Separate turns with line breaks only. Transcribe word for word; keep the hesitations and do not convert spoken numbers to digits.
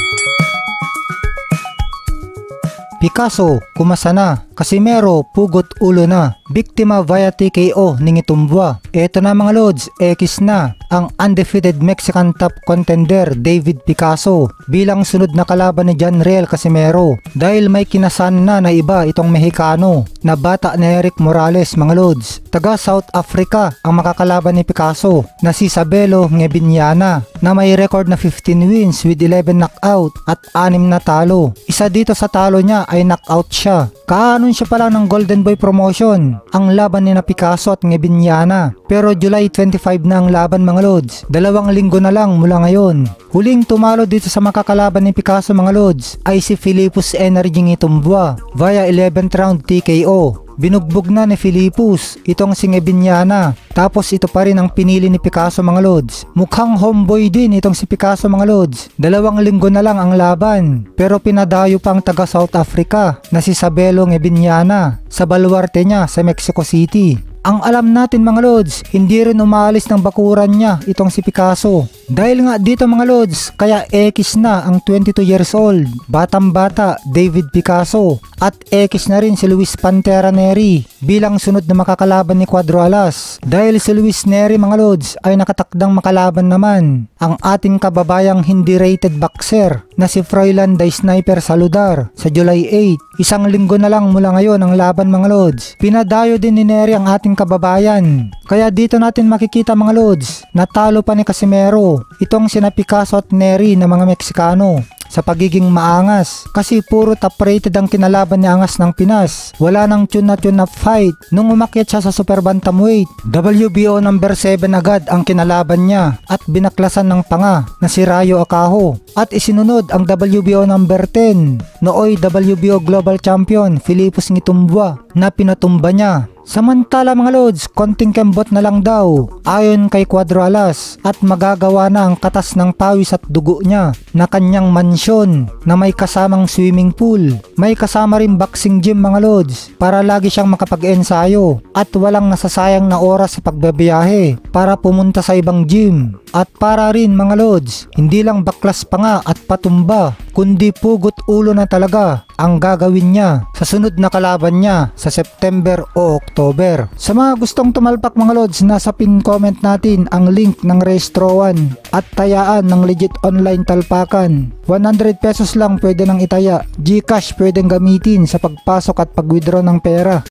Picasso, kumasa na. Casimero, pugot ulo na. Biktima via T K O ning itumbwa. Eto na mga lods, X na ang undefeated Mexican top contender David Picasso bilang sunod na kalaban ni Janriel Casimero dahil may kinasan na na iba itong Mexicano na bata na Eric Morales mga lods. Taga South Africa ang makakalaban ni Picasso na si Sabelo Ngebinyana na may record na fifteen wins with eleven knockout at anim na talo. Isa dito sa talo niya ay knockout siya. Kaanon siya pala ng Golden Boy promotion ang laban ni na Picasso at Ngebinyana. Pero July twenty-five na ang laban mga lods. Dalawang linggo na lang mula ngayon. Huling tumalo dito sa makakalaban ni Picasso mga lods ay si Philippus Energy Ngitumbwa via eleventh round T K O. Binugbog na ni Philippus itong si Ngebinyana. Tapos ito pa rin ang pinili ni Picasso mga lods. Mukhang homeboy din itong si Picasso mga lods. Dalawang linggo na lang ang laban. Pero pinadayo pang taga South Africa na si Sabelo Ngebinyana sa baluarte niya sa Mexico City. Ang alam natin mga lods, hindi rin umaalis ng bakuran niya itong si Picasso. Dahil nga dito mga lods, kaya X na ang twenty-two years old. Batang bata, David Picasso. At X na rin si Luis Pantera Neri bilang sunod na makakalaban ni Cuadro Alas. Dahil si Luis Neri mga lods ay nakatakdang makalaban naman ang ating kababayang hindi rated boxer na si Froilan the Sniper Saludar sa July eighth. Isang linggo na lang mula ngayon ang laban mga lods. Pinadayo din ni Neri ang ating kababayan. Kaya dito natin makikita mga lods, natalo pa ni Casimero itong sina Picasso at Neri na mga Meksikano sa pagiging maangas kasi puro top rated ang kinalaban ni Angas ng Pinas. Wala nang tune na tune na fight nung umakyat siya sa super bantamweight. W B O number seven agad ang kinalaban niya at binaklasan ng panga na si Rayo Acajo at isinunod ang W B O number ten nooy W B O Global Champion Philippus Ngitumbwa na pinatumba niya. Samantala mga lods, konting kembot na lang daw ayon kay Cuadro Alas at magagawa na ang katas ng pawis at dugo niya na kanyang mansyon na may kasamang swimming pool. May kasama rin boxing gym mga lods para lagi siyang makapag-ensayo at walang nasasayang na oras sa pagbabiyahe para pumunta sa ibang gym. At para rin mga lods, hindi lang baklas pa nga at patumba kundi pugot ulo na talaga ang gagawin niya sa sunod na kalaban niya sa September o October. Sa mga gustong tumalpak mga lods, nasa pin comment natin ang link ng Reistrowan at tayaan ng legit online talpakan. one hundred pesos lang pwede nang itaya. Gcash pwedeng gamitin sa pagpasok at pag-withdraw ng pera.